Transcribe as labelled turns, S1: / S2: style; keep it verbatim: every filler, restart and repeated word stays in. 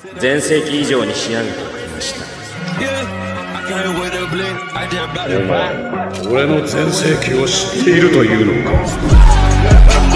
S1: 全盛期以上に仕上げておきました。
S2: お前、俺の全盛期を知っているというのか。